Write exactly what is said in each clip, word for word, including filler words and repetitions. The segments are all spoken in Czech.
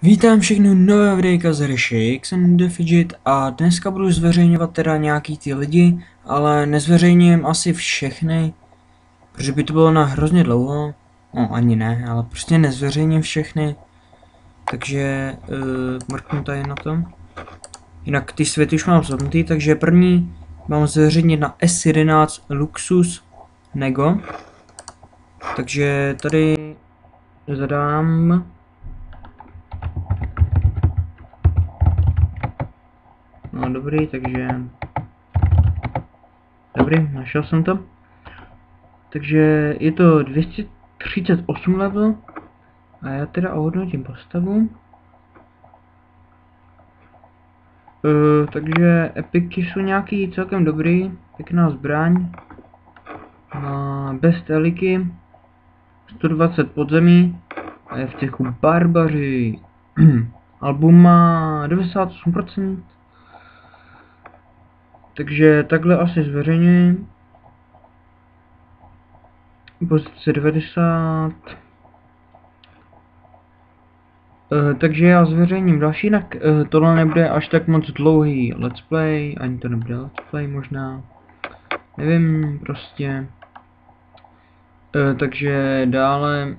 Vítám všechny nové videjka z Ryši, X and the Fidget a dneska budu zveřejňovat teda nějaký ty lidi, ale nezveřejním asi všechny, protože by to bylo na hrozně dlouho, no ani ne, ale prostě nezveřejním všechny, takže uh, mrknu tady na to. Jinak ty světy už mám zapnutý, takže první mám zveřejnit na S jedenáct Luxus Nego, takže tady zadám. No dobrý, takže... Dobrý, našel jsem to. Takže je to dvě stě třicet osm level. A já teda ohodnotím postavu. Uh, takže epiky jsou nějaký celkem dobrý. Pěkná zbraň. Má best eliky. sto dvacet podzemí. A je v cechu barbaři. Album má devadesát osm procent. Takže takhle asi zveřejňuji. Pozice devadesát. Uh, takže já zveřejním další, jinak uh, tohle nebude až tak moc dlouhý let's play, ani to nebude let's play možná. Nevím, prostě. Uh, takže dále.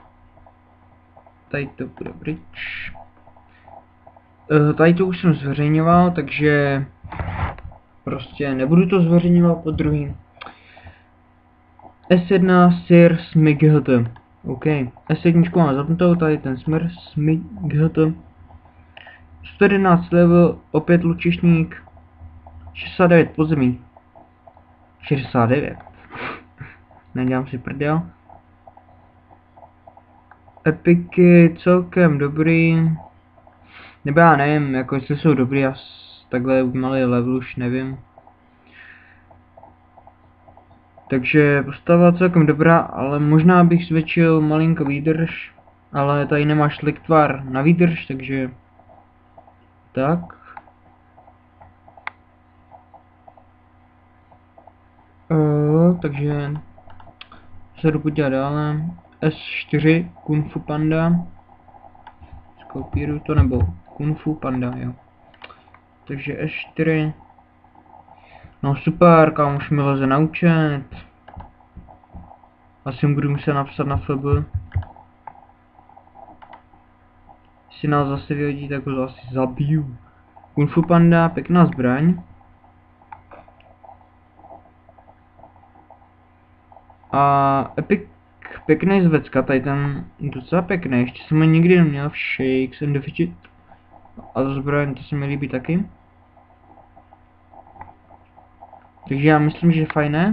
Tady to bude bridge. Uh, tady to už jsem zveřejňoval, takže prostě nebudu to zveřejňovat po druhý. S jedna Sir Smight. OK. S jedna mám zapnutou, tady ten Smir Smight. sto jedenáct level, opět lučišník. šedesát devět podzemí. šedesát devět. Nedělám si prdel. Epiky celkem dobrý. Nebo já nevím, jako jestli jsou dobrý, já takhle malý level už nevím. Takže postava celkem dobrá, ale možná bych zvětšil malinko výdrž. Ale tady nemáš liktvar na výdrž, takže... Tak. O, takže... Se jdu podívat dále. S čtyři Kung Fu Panda. Skopíruju to, nebo Kung Fu Panda, jo. Takže S čtyři. No super, kámoš mi leze na účet. Asi mu budu muset napsat na F B. Jestli nás zase vyhodí, tak ho zase zabiju. Kung Fu Panda, pěkná zbraň. A Epic, pěkný zvecka, tady ten docela pěkný, ještě jsem ho nikdy neměl v Shakes and the Fidget. A to zbraň, to se mi líbí taky. Takže já myslím, že fajné.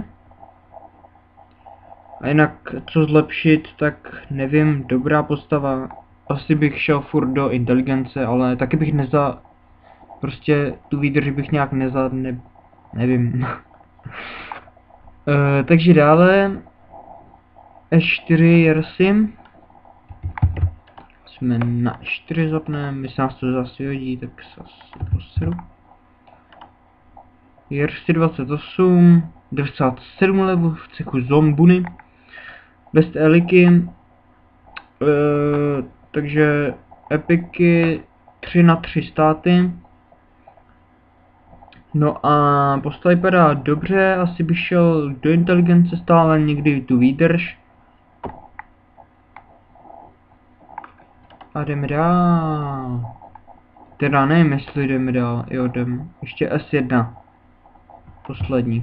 A jinak, co zlepšit, tak nevím, dobrá postava. Asi bych šel furt do inteligence, ale taky bych neza... Prostě tu výdrž bych nějak neza... Ne, nevím. uh, takže dále... S čtyři Jersim. Jsme na S čtyři zapneme, jestli nás to zase hodí, tak se asi poseru. Jersi dvacet osm, devadesát sedm level v cechu Zombuny. Best eliky. Uh, takže epiky tři na tři státy. No a postava vypadá dobře, asi bych šel do inteligence stále, někdy tu výdrž. A jdeme dál. Teda nevím, jestli jdeme dál, jo jdem. Ještě S jedna. Poslední.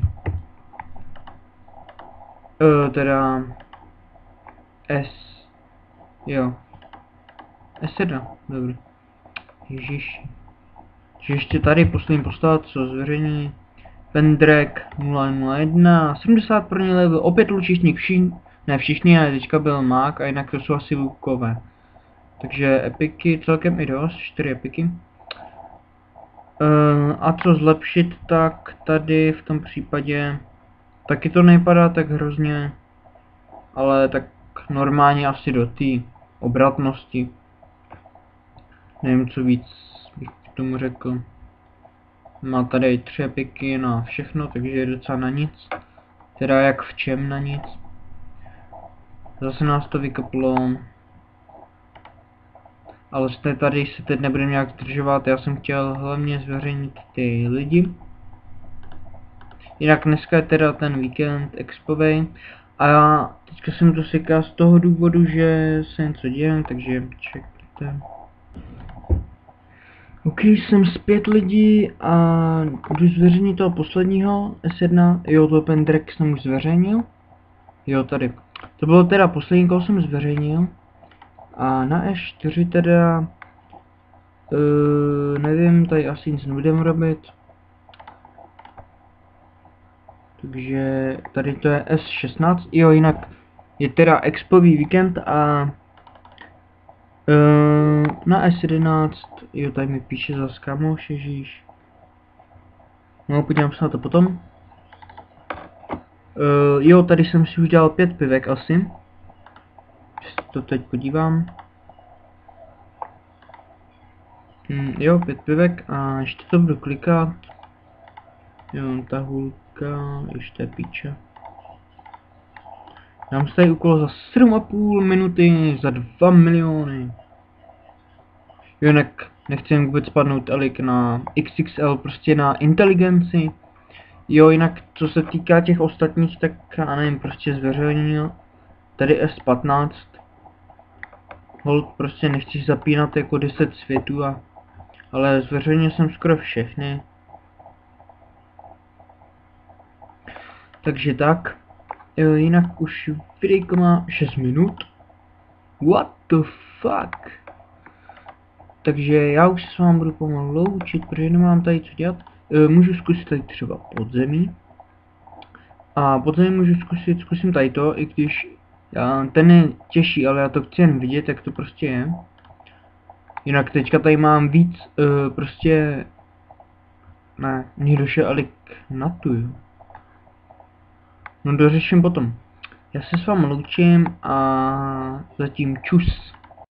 Uh, teda... S... Jo. S jedna, dobrý. Ježiši. Takže ještě tady poslední postava, co zveřejní. Pendrek nula nula jedna, sedmdesát první level, opět lučišník, všichni, ne všichni, ale teďka byl mák a jinak to jsou asi lukové. Takže epiky celkem i dost, čtyři epiky. Uh, a co zlepšit, tak tady v tom případě taky to nevypadá tak hrozně, ale tak normálně asi do té obratnosti. Nevím, co víc bych k tomu řekl. Má tady tři epiky na všechno, takže je docela na nic. Teda jak v čem na nic. Zase nás to vykoplo. ale jste tady se teď nebudeme nějak zdržovat, já jsem chtěl hlavně zveřejnit ty lidi. Jinak dneska je teda ten víkend expovej a já teďka jsem to seká z toho důvodu, že se něco děje, takže čekajte. OK, jsem zpět lidí a jdu zveřejnit toho posledního S jedna, jo, to Open Drag jsem už zveřejnil. Jo, tady. To bylo teda poslední, koho jsem zveřejnil. A na E čtyři teda, uh, nevím, tady asi nic nebudeme robit. Takže tady to je S šestnáct, jo, jinak je teda expový víkend a uh, na S jedenáct, jo, tady mi píše zas kamoš, ježíš. No, podívám se na to potom. Uh, jo, tady jsem si už dělal pět pivek asi. To teď podívám. Hmm, jo, pět pivek a ještě to budu klikat. Jo, ta hulka, ještě píče. Dám si tady úkol za sedm a půl minuty, za dva miliony. Jo, jinak nechci jen vůbec spadnout Elik na X X L, prostě na inteligenci. Jo, jinak co se týká těch ostatních, tak já nevím, prostě zveřejnil. Tady S patnáct. Hold, prostě nechci zapínat jako deset světů, a, ale zveřejnil jsem skoro všechny. Takže tak. Jo, jinak už videjko má šest minut. What the fuck? Takže já už se s vámi budu pomalu loučit, protože nemám tady co dělat. E, můžu zkusit tady třeba podzemí. A podzemí můžu zkusit, zkusím tady to, i když já, ten je těžší, ale já to chci jen vidět, jak to prostě je. Jinak teďka tady mám víc, e, prostě... Ne, mně došel Elik na tu, jo. No dořeším potom. Já se s vámi loučím a zatím čus.